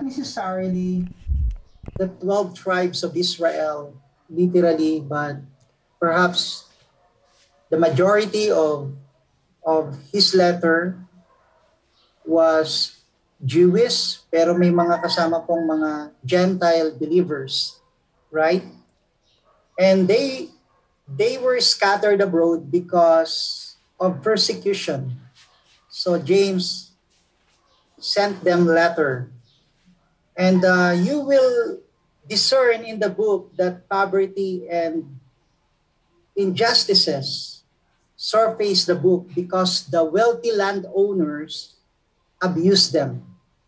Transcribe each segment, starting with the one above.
necessarily the 12 tribes of Israel, literally, but perhaps the majority of his letter was Jewish, pero may mga kasama pong mga Gentile believers, right? And they were scattered abroad because of persecution. So James sent them letter. And you will discern in the book that poverty and injustices surface the book because the wealthy landowners abuse them.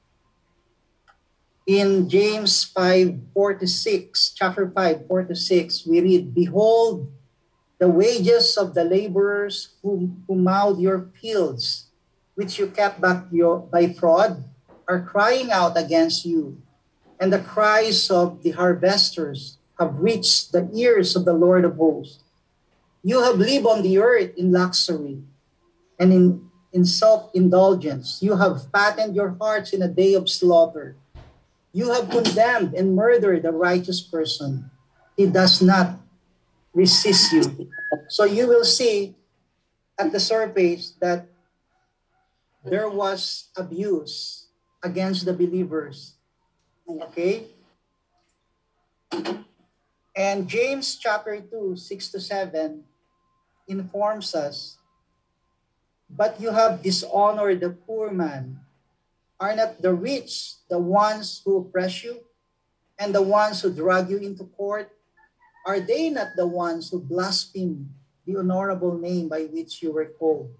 In James 5:46, chapter 5:46, we read, "Behold, the wages of the laborers who mowed your fields, which you kept back by fraud, are crying out against you, and the cries of the harvesters have reached the ears of the Lord of hosts. You have lived on the earth in luxury and in self-indulgence. You have fattened your hearts in a day of slaughter. You have condemned and murdered the righteous person. He does not resist you." So you will see at the surface that there was abuse against the believers. Okay? And James chapter 2, 6 to 7 informs us, "But you have dishonored the poor man. Are not the rich the ones who oppress you, and the ones who drag you into court? Are they not the ones who blaspheme the honorable name by which you were called?"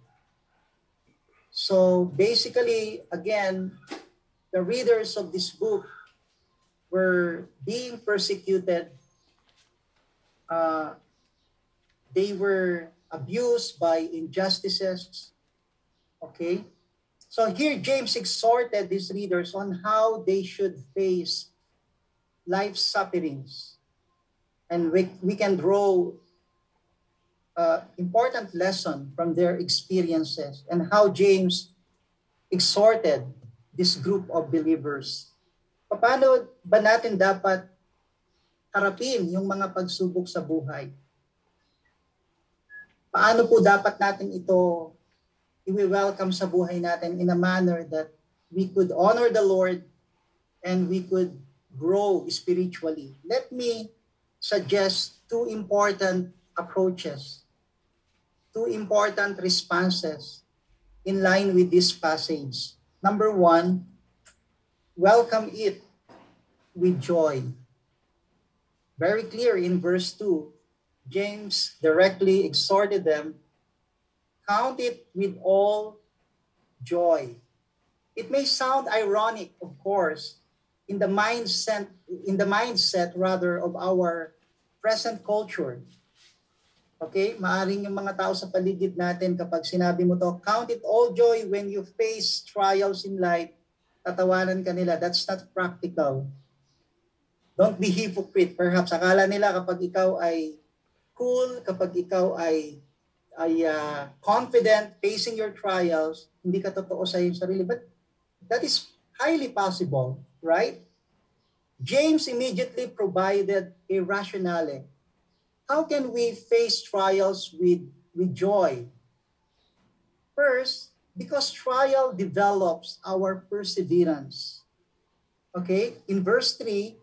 So basically, again, the readers of this book were being persecuted. They were abused by injustices. Okay? So here James exhorted these readers on how they should face life's sufferings. And we can draw important lesson from their experiences and how James exhorted this group of believers. Paano ba natin dapat harapin yung mga pagsubok sa buhay? Paano po dapat natin ito i-welcome sa buhay natin in a manner that we could honor the Lord and we could grow spiritually? Let me suggest two important approaches, two important responses in line with this passage. Number one, welcome it with joy. Very clear in verse 2, James directly exhorted them, count it with all joy. It may sound ironic, of course, in the mindset rather of our present culture. Okay? Maaring yung mga tao sa paligid natin, kapag sinabi mo to, count it all joy when you face trials in life, tatawanan ka nila. That's not practical. Don't be hypocrite. Perhaps akala nila kapag ikaw ay cool, kapag ikaw ay confident facing your trials, hindi ka totoo sa iyong sarili. But that is highly possible, right? James immediately provided a rationale. How can we face trials with joy? First, because trial develops our perseverance. Okay? In verse 3,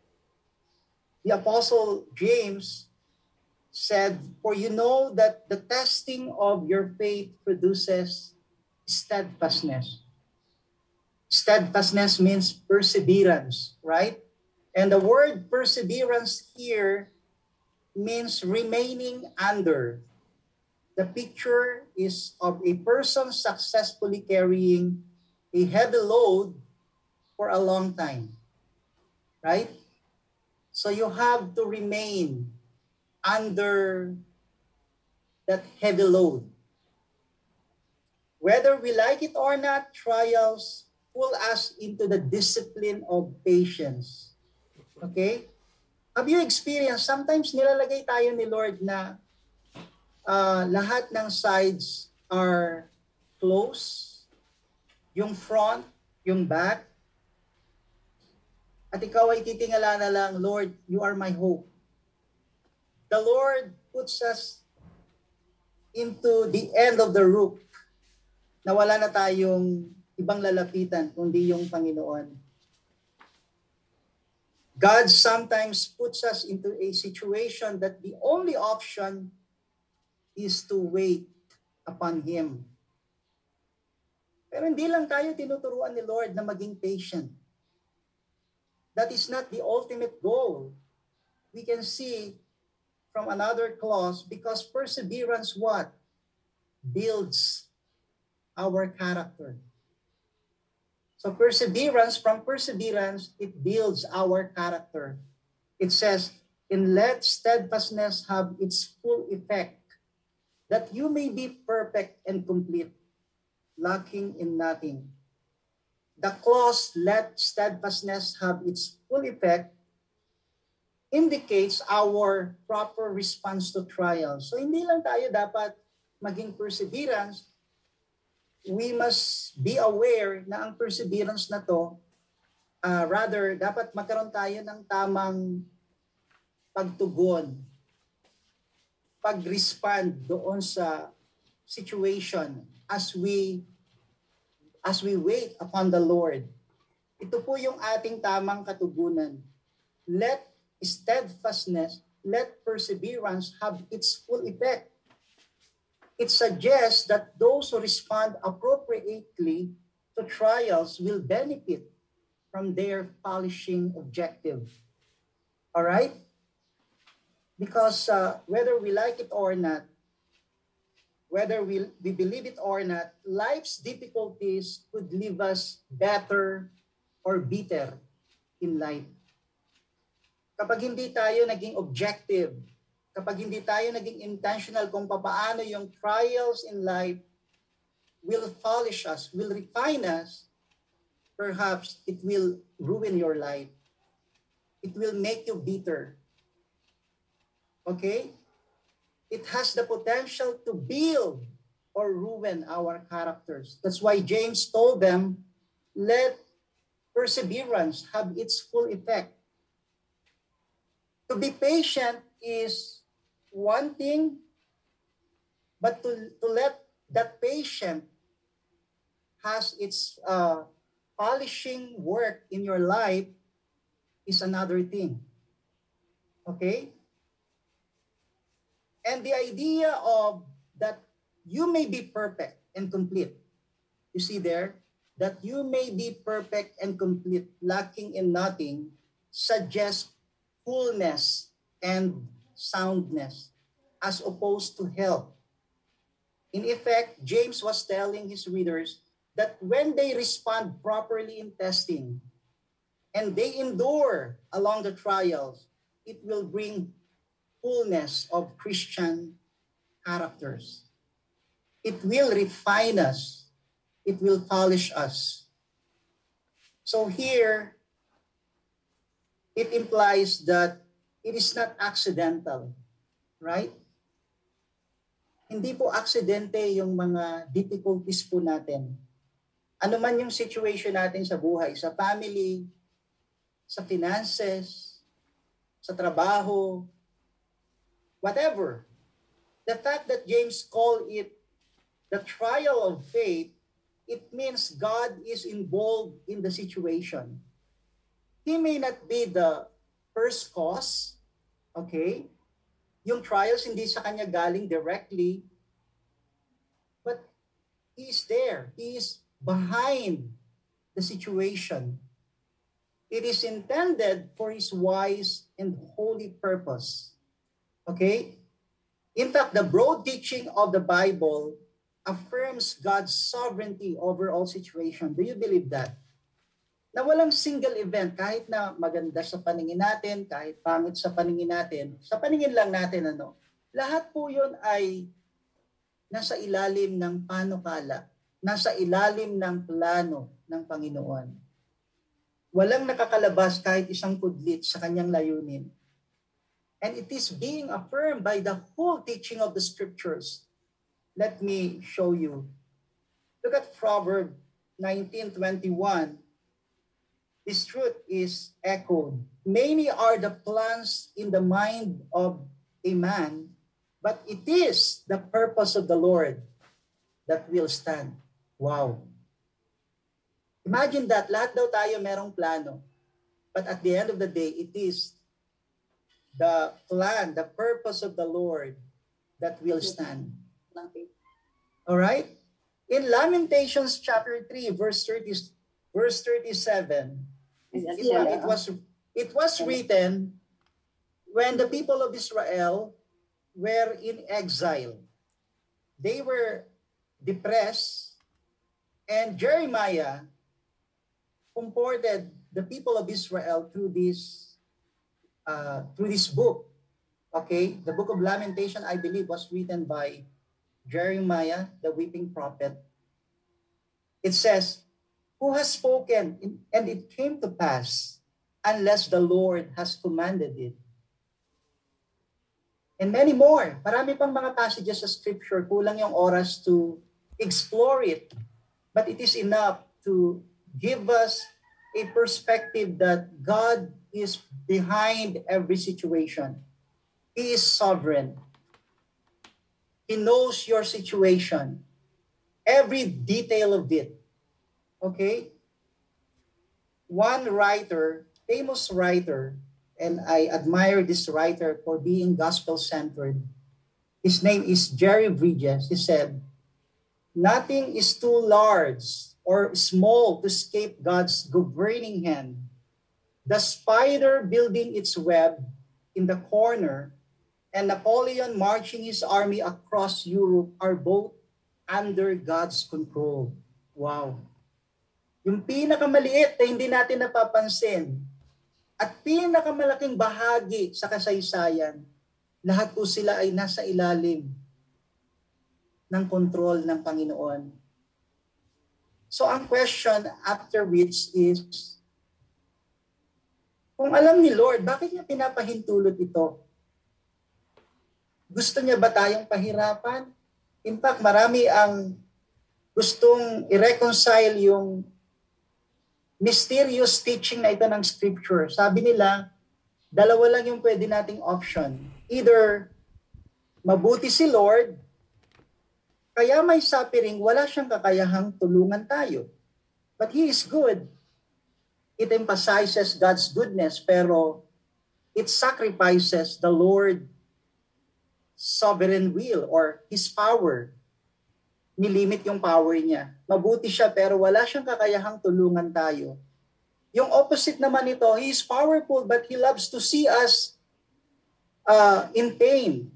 the Apostle James said, "For you know that the testing of your faith produces steadfastness." Steadfastness means perseverance, right? And the word perseverance here means remaining under. The picture is of a person successfully carrying a heavy load for a long time, right? So you have to remain under that heavy load. Whether we like it or not, trials pull us into the discipline of patience. Okay? Have you experienced, sometimes nilalagay tayo ni Lord na lahat ng sides are close, yung front, yung back, At ikaw ay titingala na lang, Lord, you are my hope. The Lord puts us into the end of the rope na wala na tayong ibang lalapitan kundi yung Panginoon. God sometimes puts us into a situation that the only option is to wait upon Him. Pero hindi lang tayo tinuturuan ni Lord na maging patient. That is not the ultimate goal. We can see from another clause, because perseverance what? Builds our character. So from perseverance, it builds our character. It says, and let steadfastness have its full effect, that you may be perfect and complete, lacking in nothing. The clause, let steadfastness have its full effect, indicates our proper response to trials. So hindi lang tayo dapat maging perseverance, we must be aware na ang perseverance na to, rather dapat magkaroon tayo ng tamang pagtugon, pag-respond doon sa situation as we wait upon the Lord. Ito po yung ating tamang katugunan. Let steadfastness, let perseverance have its full effect. It suggests that those who respond appropriately to trials will benefit from their polishing objective. All right? Because whether we like it or not, whether we believe it or not, life's difficulties could leave us better or bitter in life. Kapag hindi tayo naging objective, kapag hindi tayo naging intentional kung paano yung trials in life will polish us, will refine us, perhaps it will ruin your life. It will make you bitter. Okay? It has the potential to build or ruin our characters. That's why James told them, let perseverance have its full effect. To be patient is one thing, but to let that patient has its polishing work in your life is another thing. Okay? And the idea of that you may be perfect and complete. You see there? That you may be perfect and complete, lacking in nothing, suggests fullness and soundness as opposed to health. In effect, James was telling his readers that when they respond properly in testing and they endure along the trials, it will bring fullness of Christian characters. It will refine us. It will polish us. So here, it implies that it is not accidental, right? Hindi po aksidente yung mga difficulties po natin. Ano man yung situation natin sa buhay, sa family, sa finances, sa trabaho, whatever. The fact that James called it the trial of faith, it means God is involved in the situation. He may not be the first cause, okay? Yung trials hindi sa kanya galing directly, but He is there. He is behind the situation. It is intended for His wise and holy purpose. Okay? In fact, the broad teaching of the Bible affirms God's sovereignty over all situations. Do you believe that? Na walang single event, kahit na maganda sa paningin natin, kahit pangit sa paningin natin, sa paningin lang natin, lahat po yun ay nasa ilalim ng panukala, nasa ilalim ng plano ng Panginoon. Walang nakakalabas kahit isang kudlit sa kanyang layunin. And it is being affirmed by the whole teaching of the Scriptures. Let me show you. Look at Proverbs 19:21. this truth is echoed. Many are the plans in the mind of a man, but it is the purpose of the Lord that will stand. Wow. Imagine that, lahat daw tayo merong plano. But at the end of the day, it is the plan, the purpose of the Lord that will stand. All right? In Lamentations chapter 3, verse 37, it was written when the people of Israel were in exile. They were depressed, and Jeremiah comforted the people of Israel through this book. Okay, the book of Lamentation, I believe, was written by Jeremiah, the weeping prophet. It says, "Who has spoken, and it came to pass, unless the Lord has commanded it?" And many more. Marami pang mga passages sa scripture. Kulang yung oras to explore it. But it is enough to give us a perspective that God is behind every situation. He is sovereign. He knows your situation. Every detail of it. Okay? One writer, famous writer, and I admire this writer for being gospel-centered. His name is Jerry Bridges. He said, "Nothing is too large or small to escape God's governing hand. The spider building its web in the corner and Napoleon marching his army across Europe are both under God's control." Wow. Yung pinakamaliit na hindi natin napapansin at pinakamalaking bahagi sa kasaysayan, lahat po sila ay nasa ilalim ng kontrol ng Panginoon. So ang question after which is, kung alam ni Lord, bakit niya pinapahintulot ito? Gusto niya ba tayong pahirapan? In fact, marami ang gustong i-reconcile yung mysterious teaching na ito ng scripture. Sabi nila, dalawa lang yung pwede nating option. Either mabuti si Lord, kaya may suffering, wala siyang kakayahang tulungan tayo. But He is good. It emphasizes God's goodness, pero it sacrifices the Lord's sovereign will or His power. Nilimit yung power niya. Mabuti siya pero wala siyang kakayahang tulungan tayo. Yung opposite naman nito, He is powerful but He loves to see us in pain.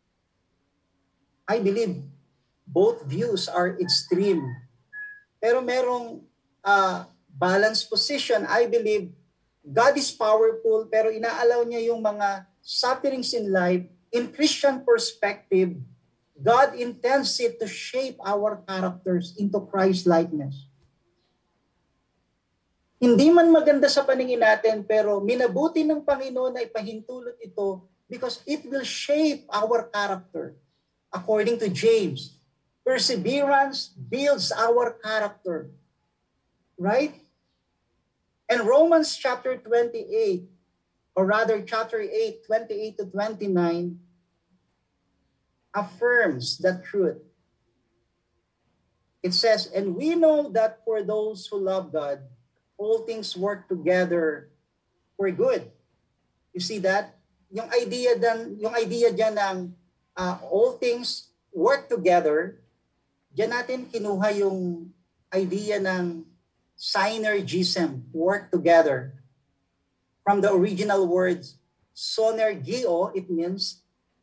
I believe both views are extreme. Pero merong balanced position. I believe God is powerful pero inaalaw niya yung mga sufferings in life. In Christian perspective, God intends it to shape our characters into Christ-likeness. Hindi man maganda sa paningin natin, pero minabuti ng Panginoon na ipahintulot ito because it will shape our character. According to James, perseverance builds our character. Right? And Romans chapter 28, or rather chapter 8, 28 to 29, affirms that truth. It says, "And we know that for those who love God, all things work together for good." You see that? Yung idea dyan ng all things work together, dyan natin kinuha yung idea ng synergism, work together. From the original words, synergio, it means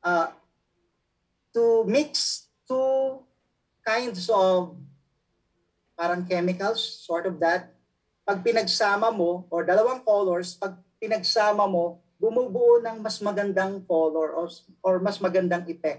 to mix two kinds of parang chemicals, sort of that. Pag pinagsama mo, or dalawang colors, pag pinagsama mo, bumubuo ng mas magandang color or mas magandang effect.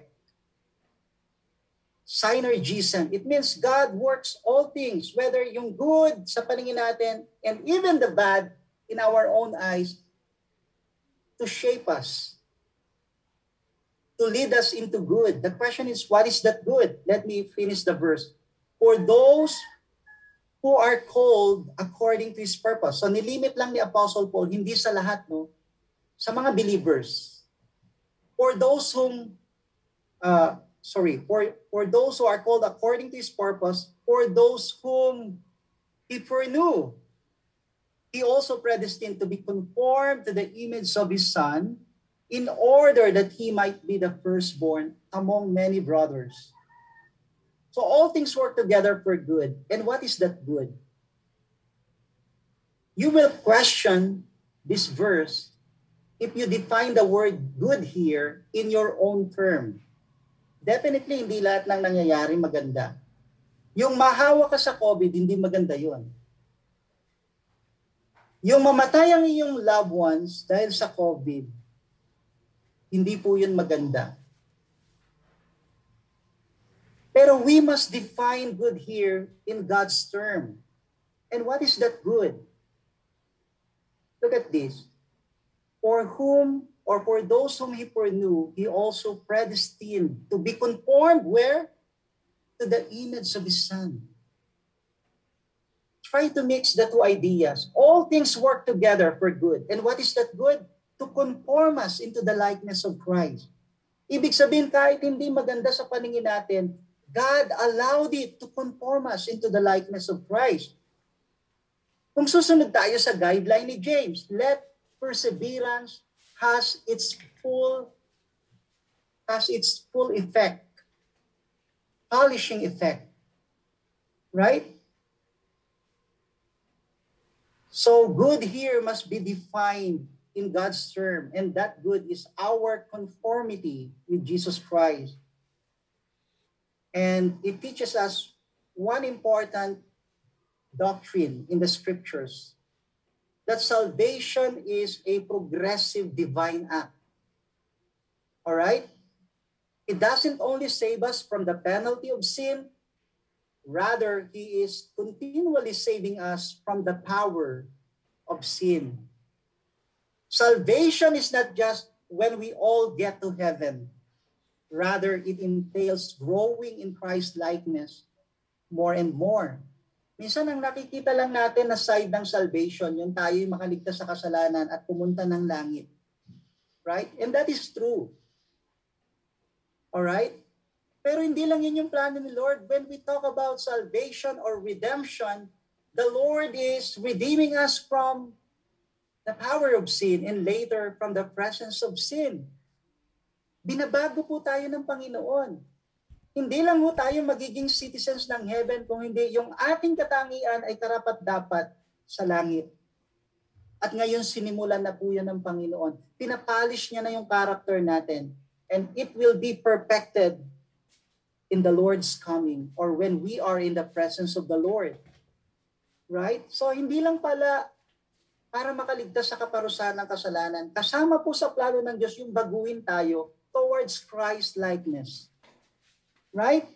Synergism. It means God works all things, whether yung good sa paningin natin and even the bad in our own eyes, to shape us, to lead us into good. The question is, what is that good? Let me finish the verse. For those who are called according to His purpose. So nilimit lang ni Apostle Paul, hindi sa lahat, no? Sa mga believers. For those whom, for those who are called according to His purpose, for those whom He foreknew, He also predestined to be conformed to the image of His Son, in order that He might be the firstborn among many brothers. So all things work together for good. And what is that good? You will question this verse if you define the word good here in your own term. Definitely, hindi lahat ng nangyayari maganda. Yung mahawa ka sa COVID, hindi maganda yon. Yung mamatay ang iyong loved ones dahil sa COVID, hindi po yun maganda. Pero we must define good here in God's term. And what is that good? Look at this. For whom, or for those whom He foreknew, He also predestined to be conformed where? To the image of His Son. Try to mix the two ideas. All things work together for good. And what is that good? To conform us into the likeness of Christ. Ibig sabihin, kahit hindi maganda sa paningin natin, God allowed it to conform us into the likeness of Christ. Kung susunod tayo sa guideline ni James, let perseverance has its full effect, polishing effect. Right? So good here must be defined in God's term, and that good is our conformity with Jesus Christ. And it teaches us one important doctrine in the scriptures, that salvation is a progressive divine act. All right? It doesn't only save us from the penalty of sin, rather, He is continually saving us from the power of sin. Salvation is not just when we all get to heaven. Rather, it entails growing in Christ-likeness more and more. Minsan ang nakikita lang natin na side ng salvation, yung tayo'y makaligtas sa kasalanan at pumunta ng langit. Right? And that is true. Alright? Pero hindi lang yun yung plano ni Lord. When we talk about salvation or redemption, the Lord is redeeming us from the power of sin and later from the presence of sin. Binabago po tayo ng Panginoon. Hindi lang po tayo magiging citizens ng heaven kung hindi yung ating katangian ay karapat-dapat sa langit. At ngayon sinimulan na po yan ng Panginoon. Pinapolish niya na yung character natin. And it will be perfected in the Lord's coming or when we are in the presence of the Lord. Right? So hindi lang pala para makaligtas sa kaparusahan ng kasalanan. Kasama po sa plano ng Diyos yung baguhin tayo towards Christ-likeness. Right?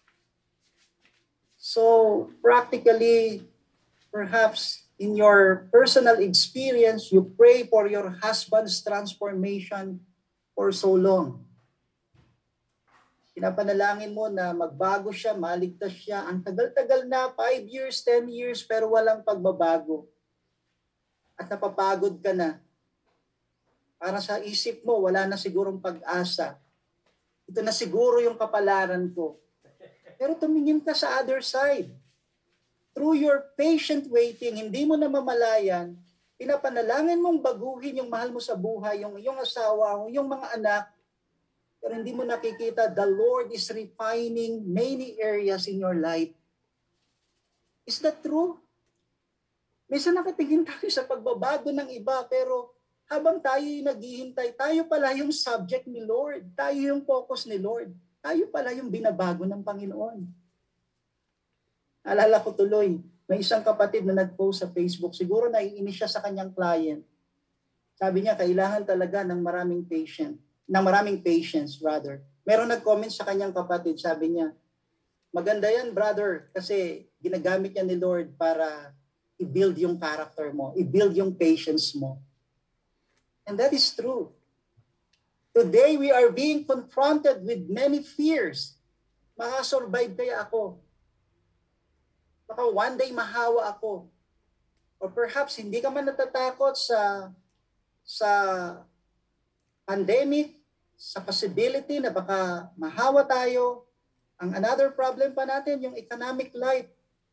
So, practically, perhaps in your personal experience, you pray for your husband's transformation for so long. Pinapanalangin mo na magbago siya, maligtas siya. Ang tagal-tagal na, 5 years, 10 years, pero walang pagbabago. At napapagod ka na. Para sa isip mo, wala na sigurong pag-asa. Ito na siguro yung kapalaran ko. Pero tumingin ka sa other side. Through your patient waiting, hindi mo na mamalayan, pinapanalangin mong baguhin yung mahal mo sa buhay, yung iyong asawa, yung mga anak, pero hindi mo nakikita, the Lord is refining many areas in your life. Is that true? Minsan nakatingin tayo sa pagbabago ng iba, pero habang tayo'y naghihintay, tayo pala yung subject ni Lord. Tayo yung focus ni Lord. Tayo pala yung binabago ng Panginoon. Alala ko tuloy, may isang kapatid na nag-post sa Facebook, siguro naiinis siya sa kanyang client. Sabi niya, kailangan talaga ng maraming patience. Meron nag-comment sa kanyang kapatid, sabi niya, maganda yan brother, kasi ginagamit niya ni Lord para i-build yung character mo, i-build yung patience mo. And that is true. Today, we are being confronted with many fears. Makasurvive kaya ako? Baka one day mahawa ako. Or perhaps hindi ka man natatakot sa pandemic, sa possibility na baka mahawa tayo. Ang another problem pa natin, yung economic life.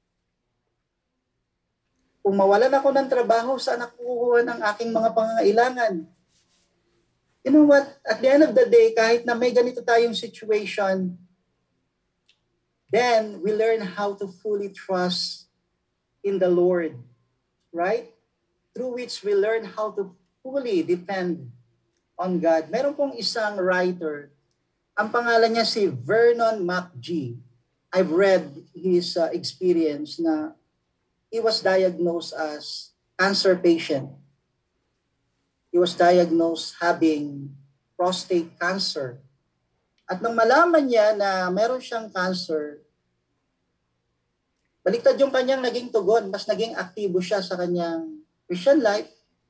Kung mawalan ako ng trabaho, saan ako kukuha ng aking mga pangangailangan? You know what? At the end of the day, kahit na may ganito tayong situation, then we learn how to fully trust in the Lord. Right? Through which we learn how to fully depend on God. Meron pong isang writer, ang pangalan niya si Vernon McGee. I've read his experience na he was diagnosed as cancer patient. He was diagnosed having prostate cancer. At nang malaman niya na meron siyang cancer, baliktad yung kanyang naging tugon. Mas naging aktibo siya sa kanyang Christian life.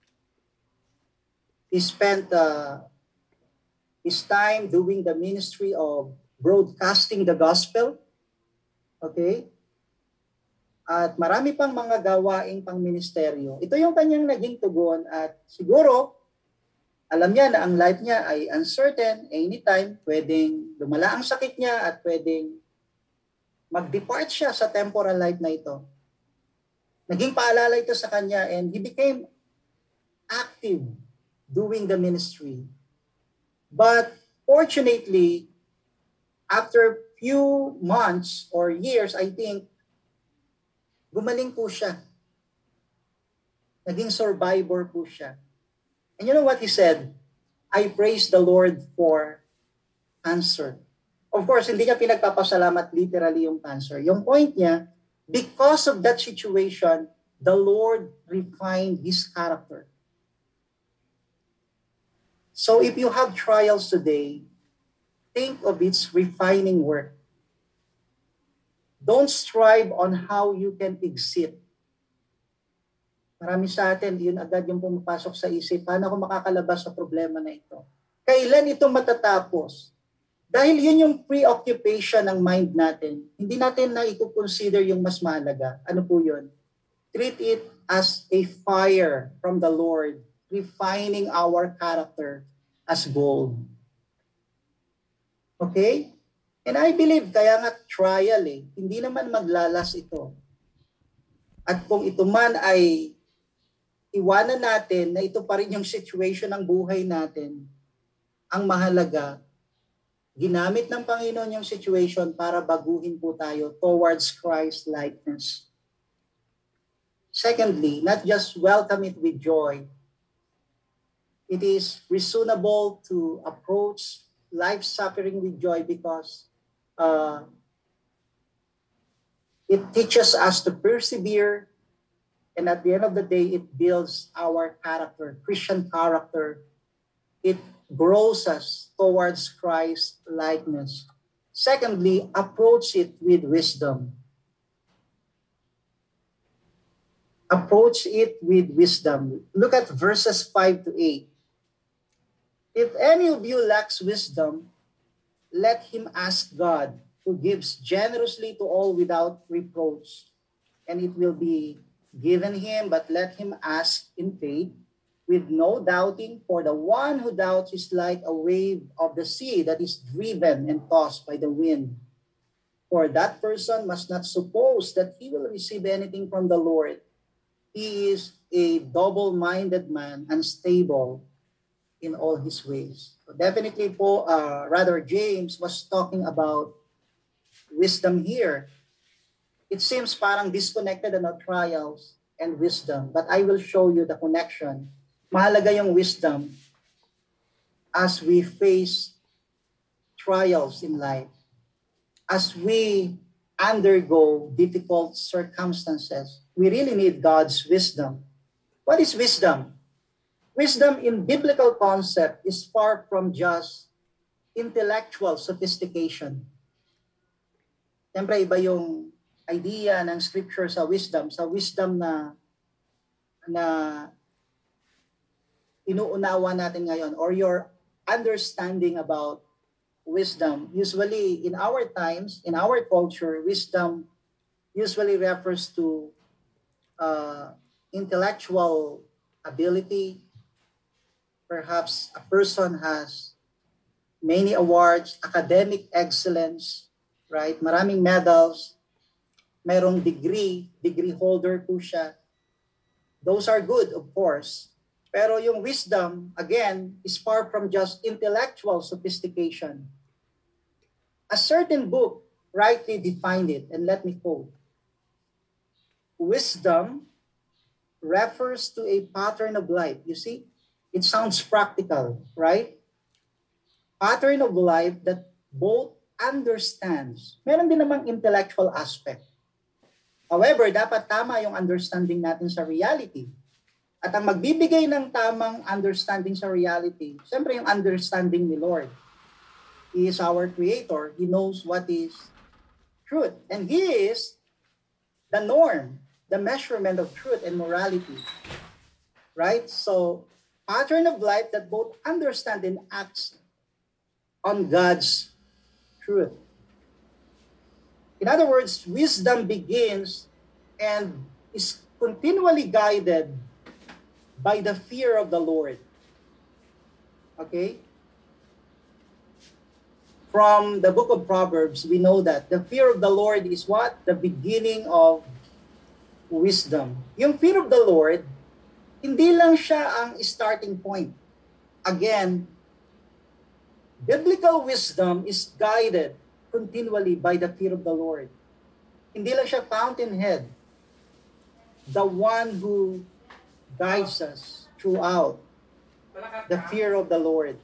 He spent his time doing the ministry of broadcasting the gospel. Okay? At marami pang mga gawaing pang ministeryo. Ito yung kanyang naging tugon at siguro alam niya na ang life niya ay uncertain, anytime pwedeng lumala ang sakit niya at pwedeng mag-depart siya sa temporal life na ito. Naging paalala ito sa kanya and he became active doing the ministry. But fortunately, after few months or years, I think, gumaling po siya. Naging survivor po siya. And you know what he said? I praise the Lord for cancer. Of course, hindi niya pinagpapasalamat literally yung cancer. Yung point niya, because of that situation, the Lord refined his character. So if you have trials today, think of its refining work. Don't strive on how you can exit. Marami sa atin, yun agad yung pumapasok sa isip, paano ako makakalabas sa problema na ito? Kailan ito matatapos? Dahil yun yung preoccupation ng mind natin, hindi natin na i-consider yung mas mahalaga. Ano po yun? Treat it as a fire from the Lord, refining our character as gold. Okay? And I believe, kaya nga trial hindi naman maglalas ito. At kung ito man ay iwanan natin na ito pa rin yung situation ng buhay natin, ang mahalaga, ginamit ng Panginoon yung situation para baguhin po tayo towards Christ likeness. Secondly, not just welcome it with joy, it is reasonable to approach life suffering with joy because it teaches us to persevere, and at the end of the day, it builds our character, Christian character. It grows us towards Christ likeness. Secondly, approach it with wisdom. Approach it with wisdom. Look at verses 5 to 8. If any of you lacks wisdom, let him ask God, who gives generously to all without reproach, and it will be given him, but let him ask in faith, with no doubting, for the one who doubts is like a wave of the sea that is driven and tossed by the wind. For that person must not suppose that he will receive anything from the Lord. He is a double-minded man, unstable in all his ways. So definitely po, James was talking about wisdom here. It seems parang disconnected na trials and wisdom, but I will show you the connection. Mahalaga yung wisdom as we face trials in life, as we undergo difficult circumstances. We really need God's wisdom. What is wisdom? Wisdom in biblical concept is far from just intellectual sophistication. Siyempre, iba yung idea ng scripture sa wisdom. Sa wisdom na inuunawa natin ngayon, or your understanding about wisdom. Usually, in our times, in our culture, wisdom usually refers to intellectual ability. Perhaps a person has many awards, academic excellence, right? Maraming medals, merong degree holder po siya. Those are good, of course. Pero yung wisdom, again, is far from just intellectual sophistication. A certain book rightly defined it, and let me quote. Wisdom refers to a pattern of life. You see, it sounds practical, right? Pattern of life that both understands. Meron din namang intellectual aspect. However, dapat tama yung understanding natin sa reality. At ang magbibigay ng tamang understanding sa reality, siyempre yung understanding ni Lord. He is our Creator. He knows what is truth. And He is the norm, the measurement of truth and morality. Right? So, pattern of life that both understand and acts on God's truth. In other words, wisdom begins and is continually guided by the fear of the Lord. Okay? From the book of Proverbs, we know that the fear of the Lord is what? The beginning of wisdom. Yung fear of the Lord, hindi lang siya ang starting point. Again, biblical wisdom is guided continually by the fear of the Lord. Hindi lang siya fountainhead. The one who guides us throughout the fear of the Lord.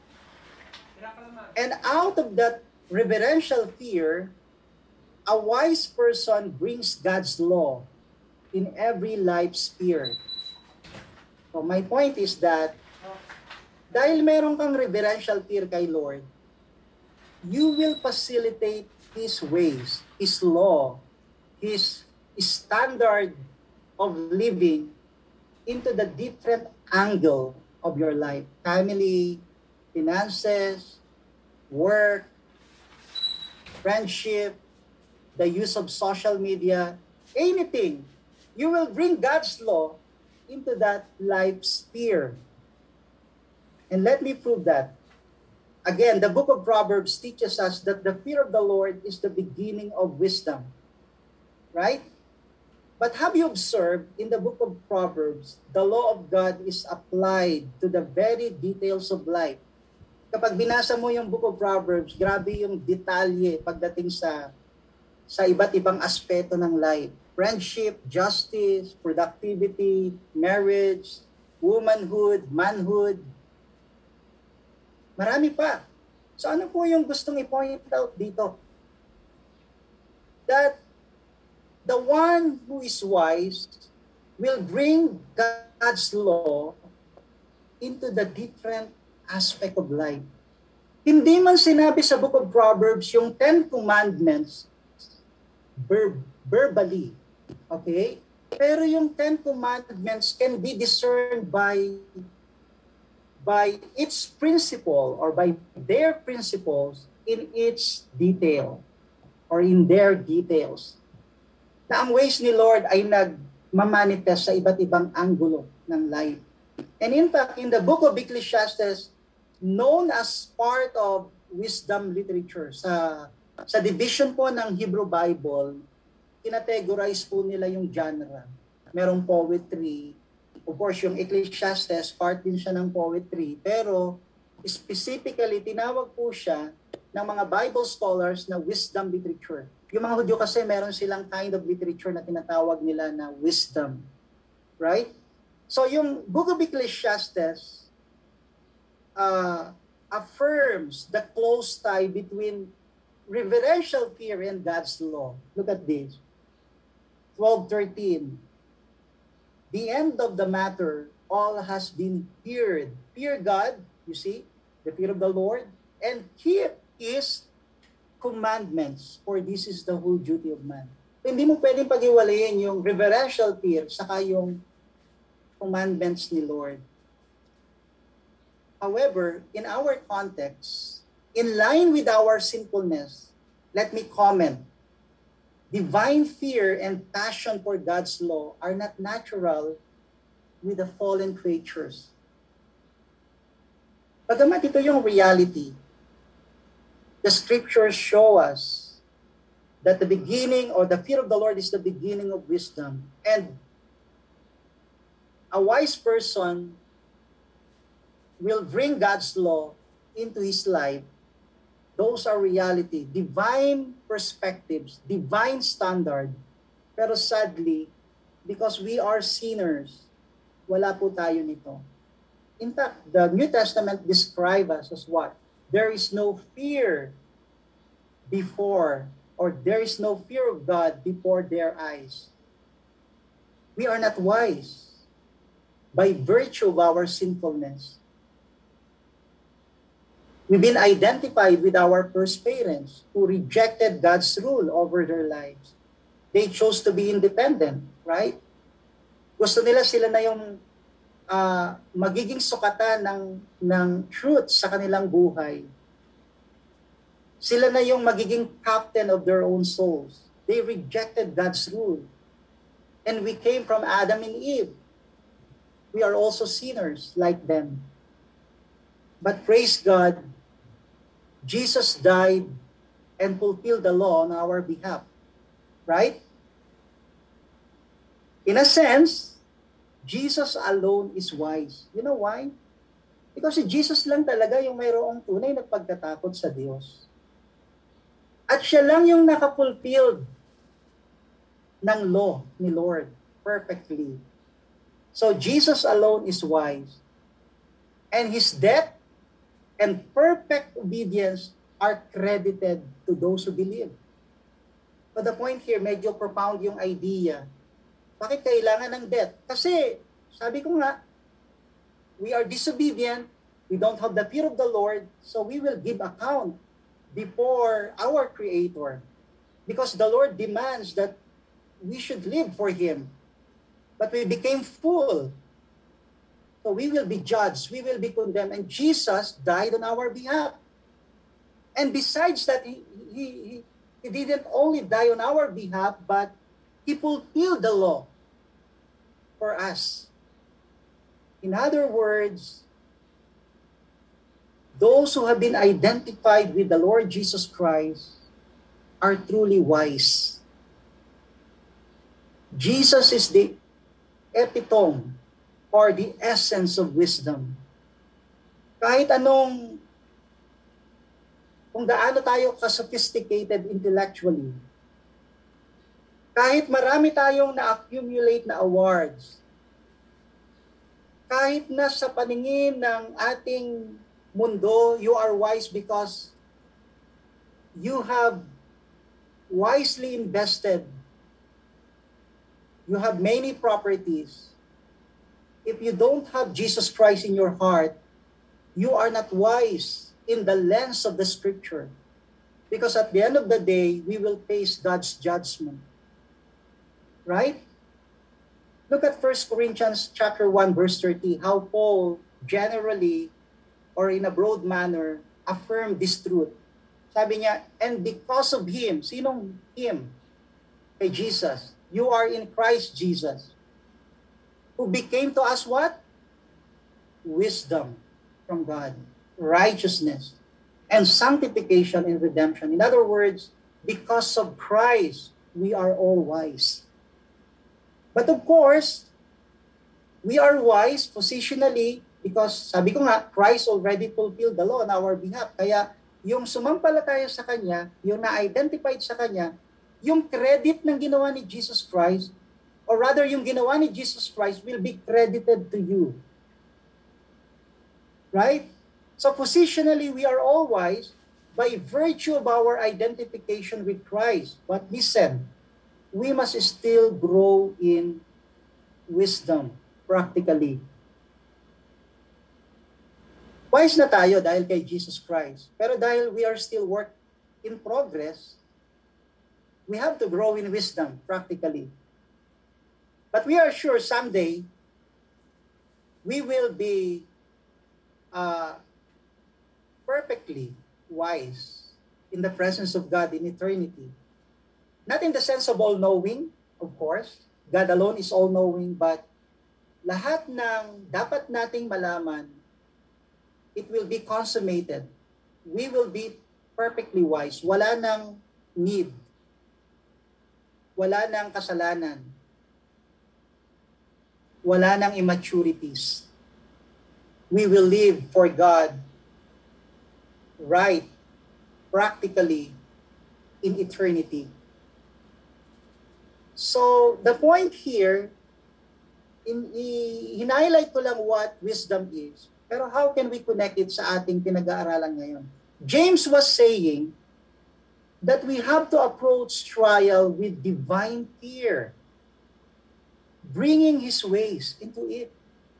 And out of that reverential fear, a wise person brings God's law in every life sphere. So my point is that dahil meron kang reverential fear kay Lord, you will facilitate His ways, His law, His standard of living into the different angle of your life. Family, finances, work, friendship, the use of social media, anything. You will bring God's law into that life sphere. And let me prove that. Again, the book of Proverbs teaches us that the fear of the Lord is the beginning of wisdom. Right? But have you observed in the book of Proverbs, the law of God is applied to the very details of life. Kapag binasa mo yung book of Proverbs, grabe yung detalye pagdating sa iba't ibang aspeto ng life. Friendship, justice, productivity, marriage, womanhood, manhood. Marami pa. So ano po yung gustong i-point out dito? That the one who is wise will bring God's law into the different aspect of life. Hindi man sinabi sa book of Proverbs yung 10 commandments verbally. Okay? Pero yung 10 commandments can be discerned by its principle or by their principles in its detail or in their details. Na ang ways ni Lord ay nagmamanifest sa iba't ibang anggulo ng life. And in fact, in the book of Ecclesiastes, known as part of wisdom literature, sa division po ng Hebrew Bible, kinategorize po nila yung genre. Merong poetry. Of course, yung Ecclesiastes, part din siya ng poetry. Pero specifically, tinawag po siya ng mga Bible scholars na wisdom literature. Yung mga Hudyo kasi meron silang kind of literature na tinatawag nila na wisdom. Right? So yung book of Ecclesiastes affirms the close tie between reverential fear and God's law. Look at this. 12:13. The end of the matter, all has been feared. Fear God, you see, the fear of the Lord, and keep His commandments, for this is the whole duty of man. Hindi mo pwedeng pag-iwalayin yung reverential fear saka yung commandments ni Lord. However, in our context, in line with our sinfulness, let me comment. Divine fear and passion for God's law are not natural with the fallen creatures. Bagamat ito yung reality, the scriptures show us that the beginning or the fear of the Lord is the beginning of wisdom. And a wise person will bring God's law into his life. Those are reality, divine perspectives, divine standard. Pero sadly, because we are sinners, wala po tayo nito. In fact, the New Testament describes us as what? There is no fear before, or there is no fear of God before their eyes. We are not wise by virtue of our sinfulness. We've been identified with our first parents who rejected God's rule over their lives. They chose to be independent, right? Gusto nila sila na yung magiging sukatan ng truth sa kanilang buhay. Sila na yung magiging captain of their own souls. They rejected God's rule. And we came from Adam and Eve. We are also sinners like them. But praise God, Jesus died and fulfilled the law on our behalf. Right? In a sense, Jesus alone is wise. You know why? Because si Jesus lang talaga yung mayroong tunay na pagkatakot sa Diyos. At siya lang yung nakapulfilled ng law ni Lord perfectly. So Jesus alone is wise. And his death and perfect obedience are credited to those who believe. But the point here, medyo profound yung idea. Bakit kailangan ng death? Kasi, sabi ko nga, we are disobedient, we don't have the fear of the Lord, so we will give account before our Creator. Because the Lord demands that we should live for Him. But we became full. So we will be judged, we will be condemned, and Jesus died on our behalf. And besides that, he didn't only die on our behalf, but He fulfilled the law for us. In other words, those who have been identified with the Lord Jesus Christ are truly wise. Jesus is the epitome or the essence of wisdom. Kahit anong, kung gaano tayo ka-sophisticated intellectually, kahit marami tayong na-accumulate na awards, kahit na sa paningin ng ating mundo, you are wise because you have wisely invested. You have many properties. If you don't have Jesus Christ in your heart, you are not wise in the lens of the Scripture. Because at the end of the day, we will face God's judgment. Right? Look at 1 Corinthians chapter 1, verse 30, how Paul generally or in a broad manner affirmed this truth. Sabi niya, and because of Him, sinong Him? Kay Jesus. You are in Christ Jesus, who became to us what? Wisdom from God, righteousness, and sanctification and redemption. In other words, because of Christ, we are all wise. But of course, we are wise positionally because, sabi ko nga, Christ already fulfilled the law on our behalf. Kaya yung sumampalataya sa Kanya, yung na-identified sa Kanya, yung credit ng ginawa ni Jesus Christ, or rather yung ginawa ni Jesus Christ will be credited to you. Right? So positionally, we are all wise by virtue of our identification with Christ. But listen, we must still grow in wisdom, practically. Wise na tayo dahil kay Jesus Christ. Pero dahil we are still work in progress, we have to grow in wisdom, practically. But we are sure someday, we will be perfectly wise in the presence of God in eternity. Not in the sense of all-knowing, of course. God alone is all-knowing, but lahat ng dapat nating malaman, it will be consummated. We will be perfectly wise. Wala nang need. Wala nang kasalanan. Wala nang immaturities. We will live for God right, practically, in eternity. So, the point here, hinighlight ko lang what wisdom is. Pero how can we connect it sa ating pinag-aaralan ngayon? James was saying that we have to approach trial with divine fear, bringing His ways into it.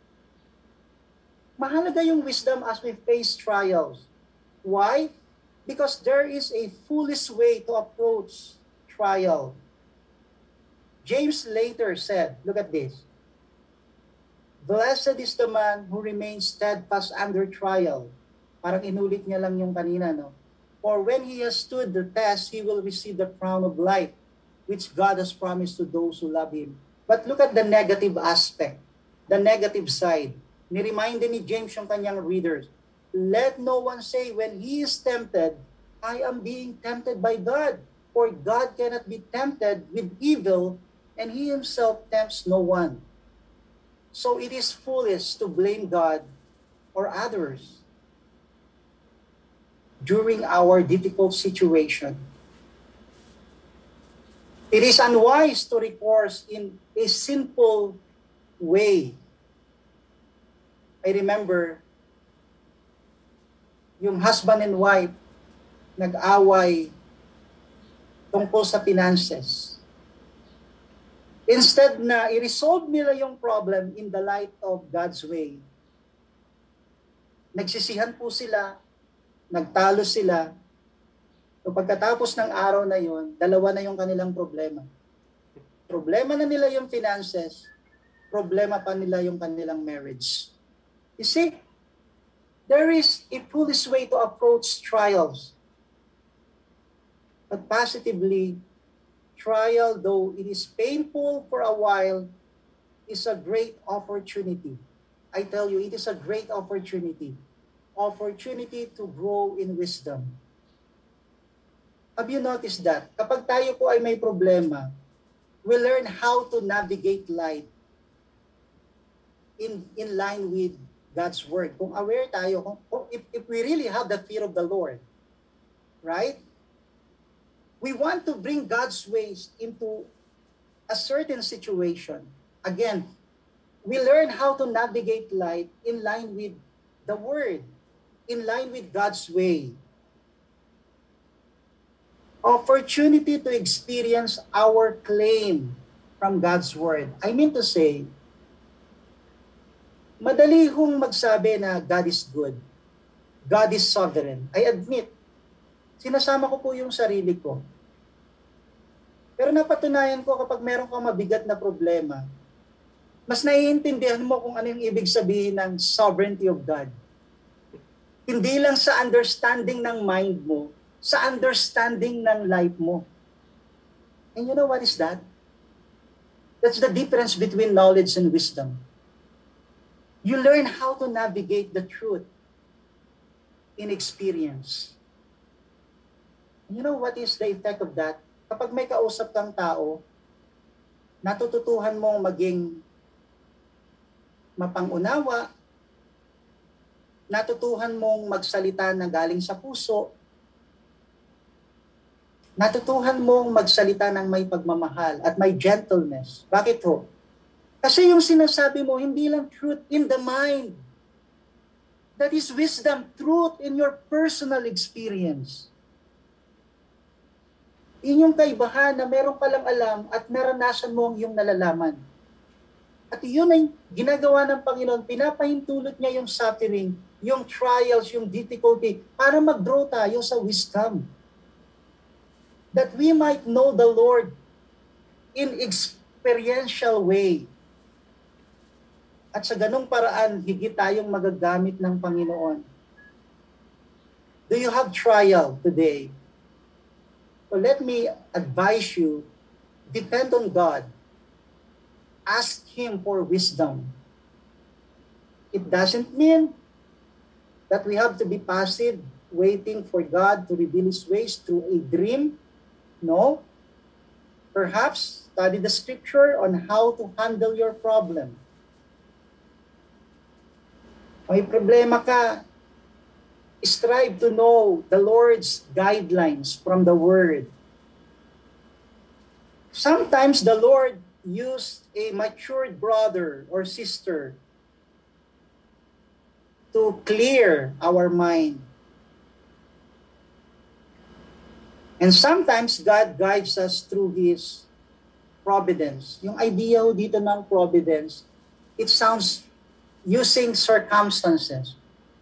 Mahalaga yung wisdom as we face trials. Why? Because there is a foolish way to approach trial. James later said, look at this, "Blessed is the man who remains steadfast under trial." Parang inulit niya lang yung kanina, no? "For when he has stood the test, he will receive the crown of life, which God has promised to those who love Him." But look at the negative aspect, the negative side. Ni-remind ni James yung kanyang readers, "Let no one say when he is tempted, I am being tempted by God. For God cannot be tempted with evil, and He Himself tempts no one. So it is foolish to blame God or others during our difficult situation. It is unwise to recourse in a sinful way." I remember yung husband and wife nag-away tungkol sa finances. Instead na i-resolve nila yung problem in the light of God's way, nagsisihan po sila, nagtalo sila. So pagkatapos ng araw na yon, dalawa na yung kanilang problema. Problema na nila yung finances, problema pa nila yung kanilang marriage. You see, there is a foolish way to approach trials. But positively, trial, though it is painful for a while, is a great opportunity. I tell you, it is a great opportunity. Opportunity to grow in wisdom. Have you noticed that? Kapag tayo po ay may problema, we learn how to navigate life in line with God's Word. Kung aware tayo, if we really have the fear of the Lord, right? We want to bring God's ways into a certain situation. Again, we learn how to navigate life in line with the Word, in line with God's way. Opportunity to experience our claim from God's Word. I mean to say, madali hong magsabi na God is good. God is sovereign. I admit, sinasama ko po yung sarili ko. Pero napatunayan ko kapag meron kang mabigat na problema, mas naiintindihan mo kung ano yung ibig sabihin ng sovereignty of God. Hindi lang sa understanding ng mind mo, sa understanding ng life mo. And you know what is that? That's the difference between knowledge and wisdom. You learn how to navigate the truth in experience. You know what is the effect of that? Kapag may kausap kang tao, natututuhan mong maging mapang-unawa, natutuhan mong magsalita na galing sa puso, natutuhan mong magsalita ng may pagmamahal at may gentleness. Bakit ho? Kasi yung sinasabi mo, hindi lang truth in the mind. That is wisdom, truth in your personal experience. Yun yung kaibahan na meron ka lang alam at naranasan mo ang iyong nalalaman. At yun ay ginagawa ng Panginoon, pinapahintulot niya yung suffering, yung trials, yung difficulty, para mag-grow tayo sa wisdom. That we might know the Lord in experiential way. At sa ganung paraan, higit tayong magagamit ng Panginoon. Do you have trial today? So let me advise you, depend on God. Ask Him for wisdom. It doesn't mean that we have to be passive, waiting for God to reveal His ways through a dream. No. Perhaps study the scripture on how to handle your problem. May problema ka, strive to know the Lord's guidelines from the Word. Sometimes the Lord used a matured brother or sister to clear our mind. And sometimes God guides us through His providence. Yung idea dito ng providence, it sounds using circumstances.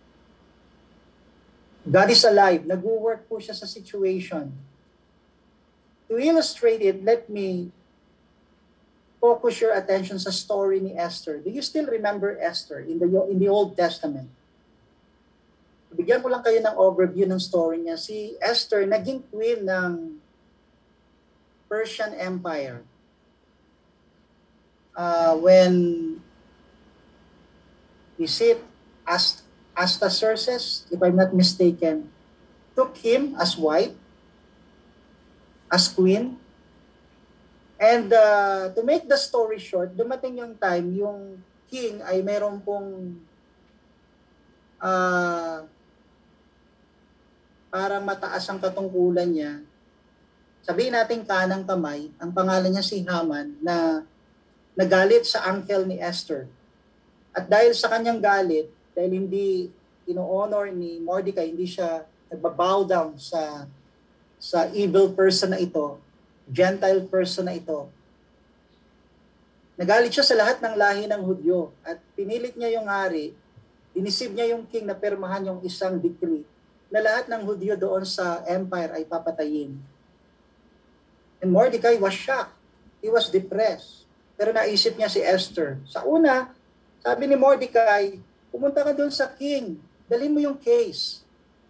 God is alive. Nag-work po siya sa situation. To illustrate it, let me focus your attention sa story ni Esther. Do you still remember Esther in the Old Testament? Bigyan ko lang kayo ng overview ng story niya. Si Esther, naging queen ng Persian Empire. When is it Artaxerxes, if I'm not mistaken, took him as wife, as queen. And to make the story short, dumating yung time, yung king ay meron pong parang mataas ang katungkulan niya. Sabihin natin kanang kamay, ang pangalan niya si Haman, na nagalit sa uncle ni Esther. At dahil sa kanyang galit, dahil hindi ino-honor ni Mordecai, hindi siya nagbabow down sa evil person na ito, Gentile person na ito. Nagalit siya sa lahat ng lahi ng Hudyo at pinilit niya yung hari, dinisib niya yung king na permahan yung isang decree na lahat ng Hudyo doon sa empire ay papatayin. And Mordecai was shocked. He was depressed. Pero naisip niya si Esther. Sa una, sabi ni Mordecai, pumunta ka doon sa king. Dalhin mo yung case.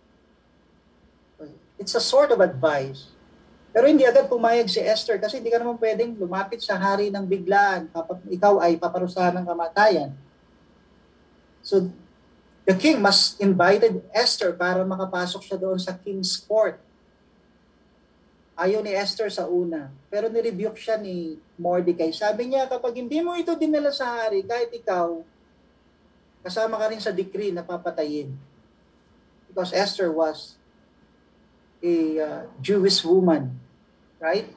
It's a sort of advice. Pero hindi agad pumayag si Esther kasi hindi ka naman pwedeng lumapit sa hari ng biglaan kapag ikaw ay paparusahan ng kamatayan. So, the king must invited Esther para makapasok siya doon sa king's court. Ayaw ni Esther sa una, pero nirebuke siya ni Mordecai. Sabi niya, kapag hindi mo ito dinala sa hari, kahit ikaw, kasama ka rin sa decree na papatayin. Because Esther was a Jewish woman, right?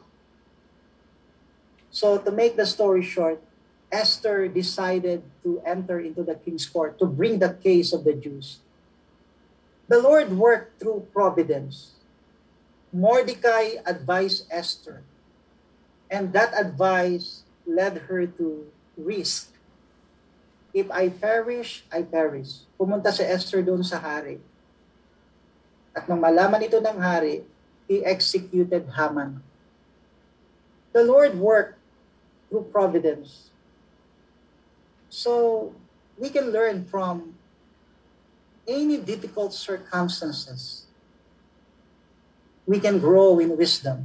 So to make the story short, Esther decided to enter into the king's court to bring the case of the Jews. The Lord worked through providence. Mordecai advised Esther, and that advice led her to risk. If I perish, I perish. Pumunta si Esther doon sa hari. At nang malaman ito ng hari, he executed Haman. The Lord worked through providence. So, we can learn from any difficult circumstances. We can grow in wisdom.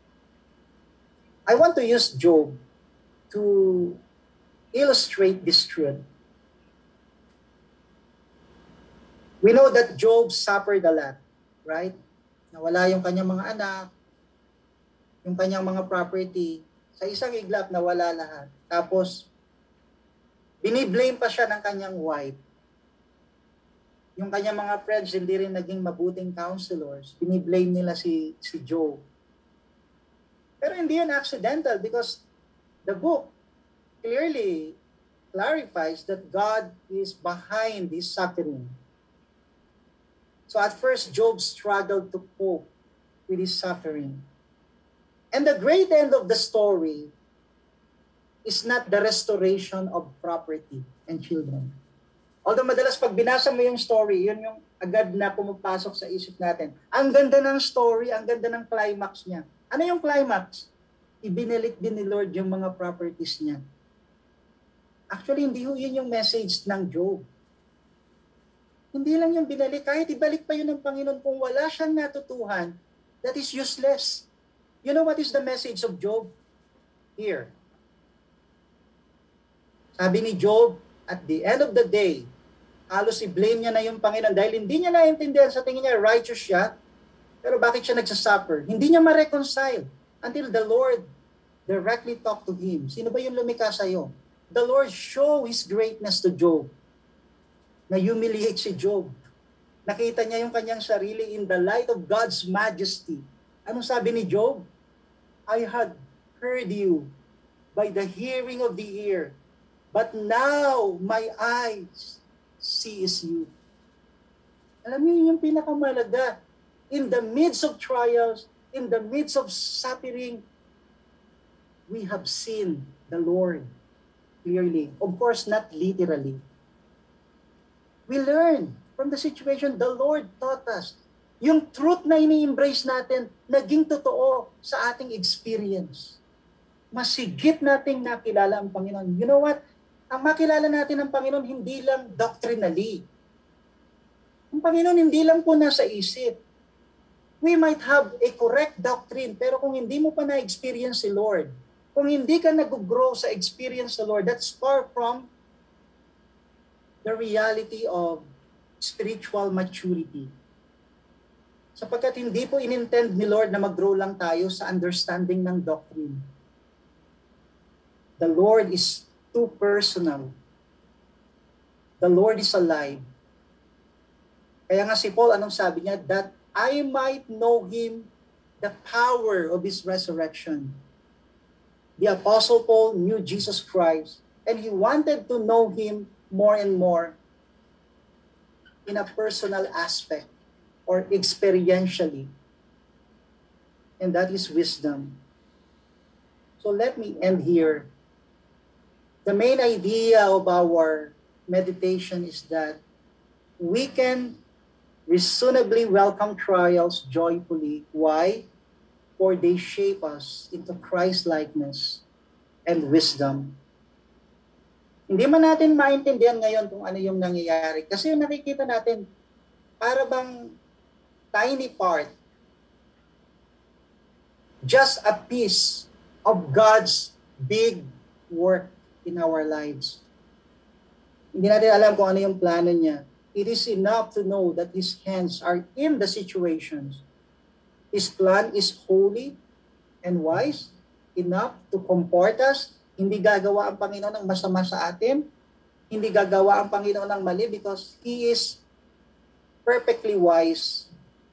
I want to use Job to illustrate this truth. We know that Job suffered a lot, right? Nawala yung kanyang mga anak, yung kanyang mga property. Sa isang iglap, nawala lahat. Tapos, biniblame pa siya ng kanyang wife. Yung kanyang mga friends, hindi rin naging mabuting counselors. Biniblame nila si Job. Pero hindi yun accidental because the book clearly clarifies that God is behind this suffering. So at first, Job struggled to cope with his suffering. And the great end of the story is not the restoration of property and children. Although madalas pag binasa mo yung story, yun yung agad na pumapasok sa isip natin. Ang ganda ng story, ang ganda ng climax niya. Ano yung climax? Ibinalik din ni Lord yung mga properties niya. Actually, hindi yun yung message ng Job. Hindi lang yung binalik, kahit ibalik pa yun ng Panginoon kung wala siyang natutuhan, that is useless. You know what is the message of Job? Here. Sabi ni Job, at the end of the day, halos i-blame niya na yung Panginoon dahil hindi niya naiintindihan, sa tingin niya righteous siya, pero bakit siya nagsasuffer? Hindi niya ma-reconcile until the Lord directly talked to him. Sino ba yung lumikha sa'yo? The Lord show His greatness to Job. Na-humiliate si Job. Nakita niya yung kanyang sarili in the light of God's majesty. Anong sabi ni Job? I had heard you by the hearing of the ear, but now my eyes sees you. Alam niyo yung pinakamalaga. In the midst of trials, in the midst of suffering, we have seen the Lord clearly. Of course, not literally. We learn from the situation. The Lord taught us. Yung truth na ini-embrace natin, naging totoo sa ating experience. Masigit nating nakilala ang Panginoon. You know what? Ang makilala natin ng Panginoon, hindi lang doctrinally. Ang Panginoon, hindi lang po nasa isip. We might have a correct doctrine, pero kung hindi mo pa na-experience si Lord, kung hindi ka nag-grow sa experience sa Lord, that's far from the reality of spiritual maturity. Sapagkat hindi po inintend ni Lord na mag-grow lang tayo sa understanding ng doctrine. The Lord is too personal. The Lord is alive. Kaya nga si Paul, anong sabi niya? That I might know Him, the power of His resurrection. The Apostle Paul knew Jesus Christ, and he wanted to know Him more and more in a personal aspect or experientially. And that is wisdom. So let me end here. The main idea of our meditation is that we can reasonably welcome trials joyfully. Why? For they shape us into Christ-likeness and wisdom. Hindi man natin maintindihan ngayon kung ano yung nangyayari. Kasi yung nakikita natin, para bang tiny part, just a piece of God's big work in our lives. Hindi natin alam kung ano yung plano niya. It is enough to know that His hands are in the situations. His plan is holy and wise, enough to comfort us. Hindi gagawa ang Panginoon ng masama sa atin. Hindi gagawa ang Panginoon ng mali because He is perfectly wise.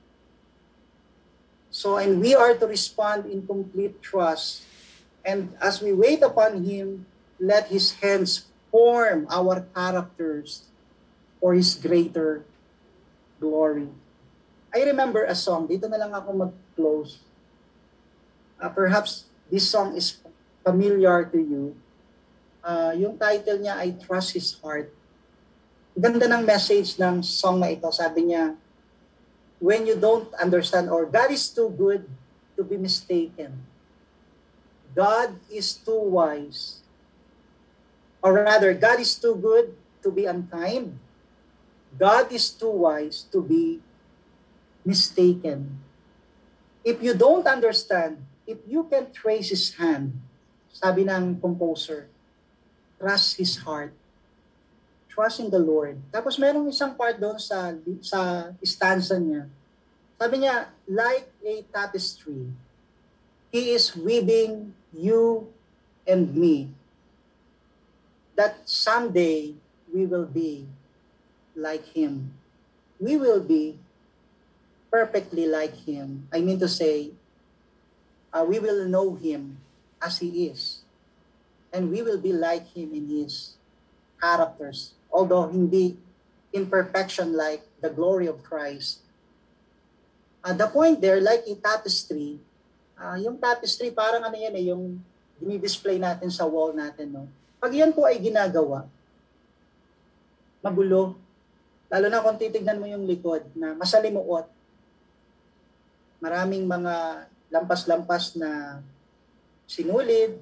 So, and we are to respond in complete trust. And as we wait upon Him, let His hands form our characters for His greater glory. I remember a song. Dito na lang ako mag-close. Perhaps this song is familiar to you. Yung title niya ay Trust His Heart. Ganda ng message ng song na ito. Sabi niya, when you don't understand or God is too good to be mistaken. God is too wise. Or rather, God is too good to be unkind. God is too wise to be mistaken. If you don't understand, if you can trace His hand, sabi ng composer, trust His heart. Trust in the Lord. Tapos merong isang part doon sa stanza niya. Sabi niya, like a tapestry, He is weaving you and me. That someday we will be like Him. We will be perfectly like Him. I mean to say, we will know Him as He is. And we will be like Him in His characters. Although hindi in perfection like the glory of Christ. The point there, like a tapestry, yung tapestry parang ano yan yung dinidisplay natin sa wall natin. No? Pag yan po ay ginagawa, magulo, lalo na kung titignan mo yung likod na masalimuot, maraming mga lampas-lampas na sinulid,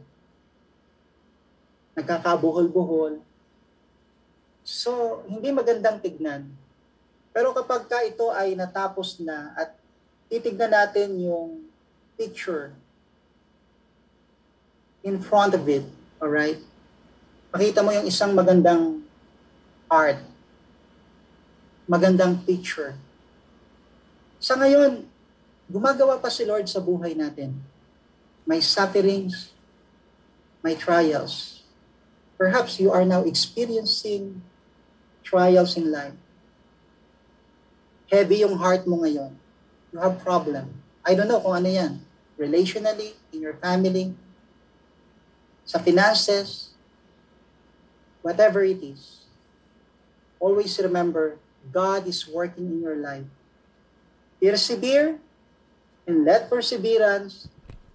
nagkakabuhol-buhol. So, hindi magandang tignan. Pero kapag ito ay natapos na at titignan natin yung picture in front of it, alright? Makita mo yung isang magandang art, magandang picture. Sa ngayon, gumagawa pa si Lord sa buhay natin. May sufferings, may trials. Perhaps you are now experiencing trials in life. Heavy yung heart mo ngayon. You have problem. I don't know kung ano yan. Relationally, in your family, sa finances, whatever it is. Always remember, God is working in your life. Persevere, and let perseverance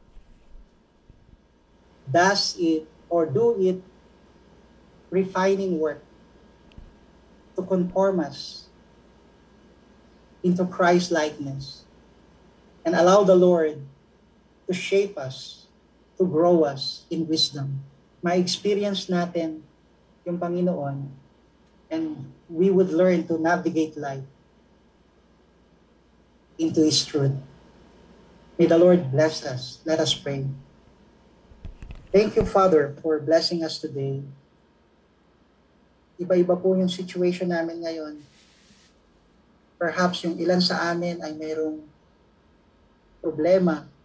does it or do it refining work to conform us into Christ likeness and allow the Lord to shape us, to grow us in wisdom. Ma-experience natin yung Panginoon and we would learn to navigate life into His truth. May the Lord bless us. Let us pray. Thank you, Father, for blessing us today. Iba-iba po yung situation namin ngayon. Perhaps yung ilan sa amin ay mayroong problema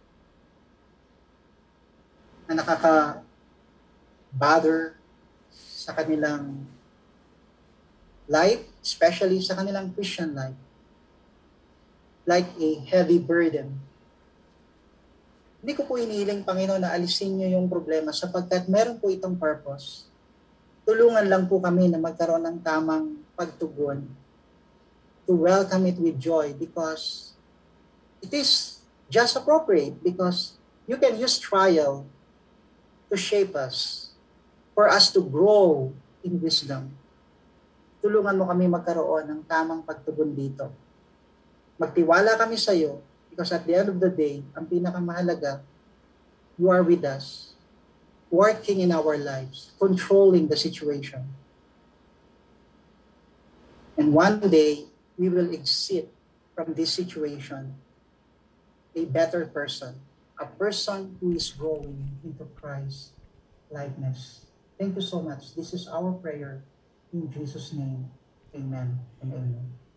na nakaka-bother sa kanilang life, especially sa kanilang Christian life. Like a heavy burden. Hindi ko po inihiling, Panginoon, na alisin niyo yung problema sapagkat meron po itong purpose. Tulungan lang po kami na magkaroon ng tamang pagtugon to welcome it with joy because it is just appropriate because you can use trial to shape us, for us to grow in wisdom. Tulungan mo kami magkaroon ng tamang pagtugon dito. Magtiwala kami sa iyo because at the end of the day, ang pinakamahalaga, you are with us, working in our lives, controlling the situation. And one day, we will exit from this situation a better person, a person who is growing into Christ likeness. Thank you so much. This is our prayer in Jesus' name. Amen and amen.